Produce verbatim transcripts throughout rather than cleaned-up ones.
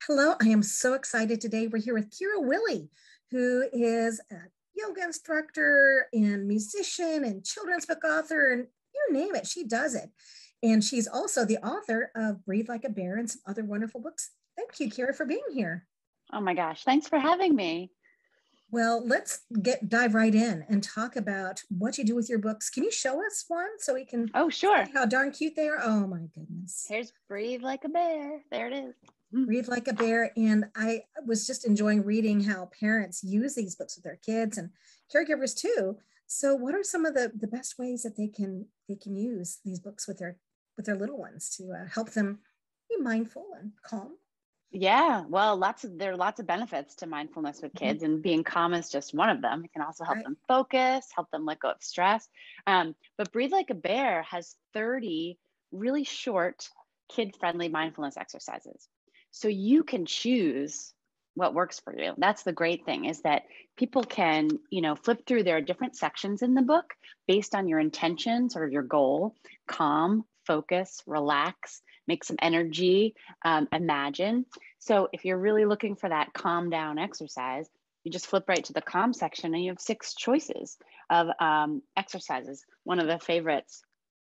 Hello, I am so excited today. We're here with Kira Willie, who is a yoga instructor and musician and children's book author, and you name it, she does it. And she's also the author of Breathe Like a Bear and some other wonderful books. Thank you, Kira, for being here. Oh my gosh, thanks for having me. Well, let's get dive right in and talk about what you do with your books. Can you show us one so we can Oh, sure. see how darn cute they are? Oh my goodness. Here's Breathe Like a Bear. There it is. Breathe Like a Bear. And I was just enjoying reading how parents use these books with their kids and caregivers too. So what are some of the, the best ways that they can they can use these books with their with their little ones to uh, help them be mindful and calm? Yeah, well, lots of there are lots of benefits to mindfulness with kids, Mm-hmm. and being calm is just one of them. It can also help Right. them focus, help them let go of stress. Um, but Breathe Like a Bear has thirty really short, kid-friendly mindfulness exercises. So you can choose what works for you. That's the great thing, is that people can, you know, flip through. There are different sections in the book based on your intention, sort of your goal: calm, focus, relax, make some energy, um, imagine. So if you're really looking for that calm down exercise, you just flip right to the calm section and you have six choices of um, exercises. One of the favorites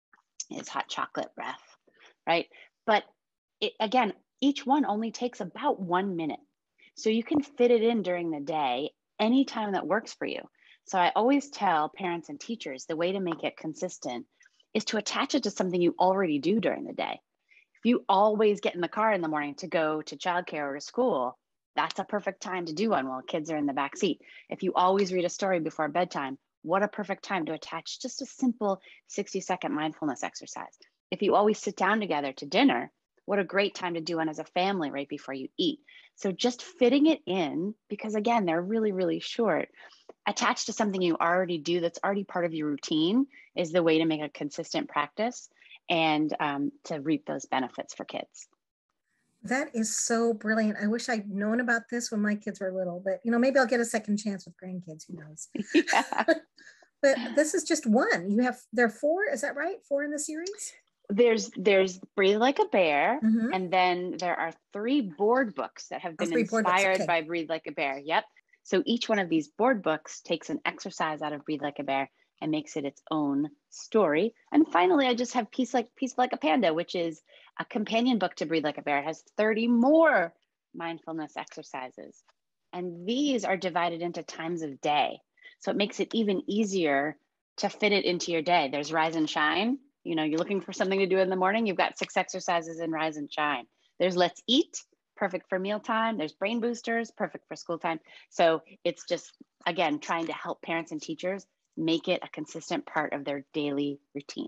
is hot chocolate breath, right? But it, again, each one only takes about one minute. So you can fit it in during the day, anytime that works for you. So I always tell parents and teachers the way to make it consistent is to attach it to something you already do during the day. If you always get in the car in the morning to go to childcare or to school, that's a perfect time to do one while kids are in the back seat. If you always read a story before bedtime, what a perfect time to attach just a simple sixty second mindfulness exercise. If you always sit down together to dinner, what a great time to do one as a family right before you eat. So just fitting it in, because again, they're really, really short, attached to something you already do that's already part of your routine, is the way to make a consistent practice and um, to reap those benefits for kids. That is so brilliant. I wish I'd known about this when my kids were little, but you know, maybe I'll get a second chance with grandkids, who knows. Yeah. But this is just one. You have, there are four, is that right? Four in the series? There's there's Breathe Like a Bear, Mm-hmm. and then there are three board books that have been oh, inspired okay. by Breathe Like a Bear. Yep. So each one of these board books takes an exercise out of Breathe Like a Bear and makes it its own story. And finally, I just have Peace Like Peace Like a Panda, which is a companion book to Breathe Like a Bear. It has thirty more mindfulness exercises. And these are divided into times of day. So it makes it even easier to fit it into your day. There's Rise and Shine. You know, you're looking for something to do in the morning, you've got six exercises in Rise and Shine. There's Let's Eat, perfect for mealtime. There's Brain Boosters, perfect for school time. So it's just, again, trying to help parents and teachers make it a consistent part of their daily routine.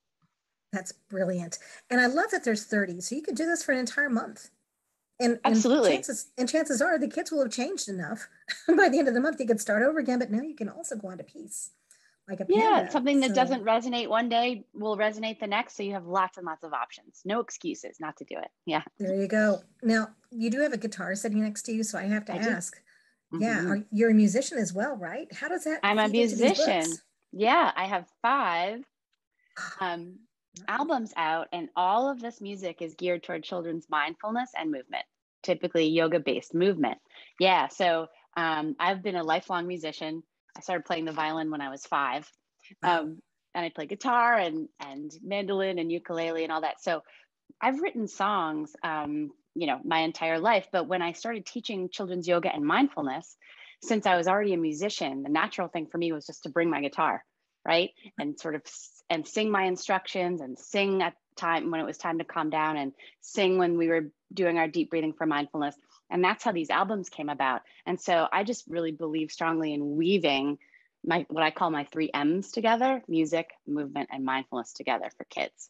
That's brilliant. And I love that there's thirty. So you could do this for an entire month. And, Absolutely. And chances, and chances are the kids will have changed enough. By the end of the month, you could start over again, but now you can also go on to Peace Like a Panda. Yeah, something that so, doesn't resonate one day will resonate the next. So you have lots and lots of options. No excuses not to do it. Yeah. There you go. Now, you do have a guitar sitting next to you, so I have to I ask. do. Yeah, Mm-hmm. are, you're a musician as well, right? How does that I'm a feed into these musician. books? Yeah, I have five um, albums out, and all of this music is geared toward children's mindfulness and movement, typically yoga-based movement. Yeah, so um, I've been a lifelong musician. I started playing the violin when I was five. Um, and I play guitar and, and mandolin and ukulele and all that. So I've written songs, um, you know, my entire life. But when I started teaching children's yoga and mindfulness, since I was already a musician, the natural thing for me was just to bring my guitar, right? And sort of, and sing my instructions and sing at time when it was time to calm down and sing when we were doing our deep breathing for mindfulness. And that's how these albums came about. And so I just really believe strongly in weaving my, what I call my three M's together: music, movement, and mindfulness together for kids.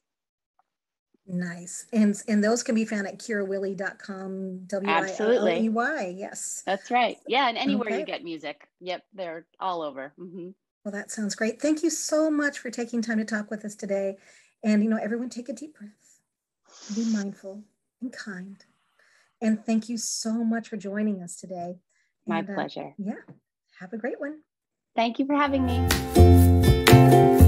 Nice. And and those can be found at kira willie dot com, W I L L E Y. Yes. That's right. Yeah. And anywhere okay. you get music. Yep. They're all over. Mm-hmm. Well, that sounds great. Thank you so much for taking time to talk with us today. And, you know, everyone take a deep breath, be mindful and kind. And thank you so much for joining us today. My and, pleasure. Uh, yeah. Have a great one. Thank you for having me.